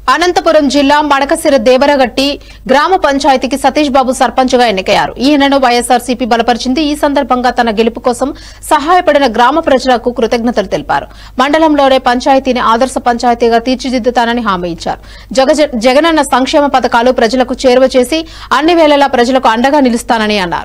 అనంతపురం జిల్లా మడకశ దేవరగట్టి గ్రామ పంచాయతీకి సతీష్ బాబు సర్పంచ్ గా ఎన్నికయ్యారు. ఈయనను వైఎస్ఆర్సీపీ బలపరిచింది. ఈ సందర్భంగా తన గెలుపు కోసం సహాయపడిన గ్రామ ప్రజలకు కృతజ్ఞతలు తెలిపారు. మండలంలోనే పంచాయతీని ఆదర్శ పంచాయతీగా తీర్చిదిద్దుతానని హామీ ఇచ్చారు. జగనన్న సంక్షేమ పథకాలు ప్రజలకు చేరువ చేసి అన్ని వేళలా ప్రజలకు అండగా నిలుస్తానని అన్నారు.